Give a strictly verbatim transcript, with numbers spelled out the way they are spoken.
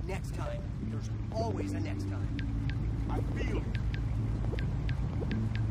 Next time. There's always a next time. I feel you.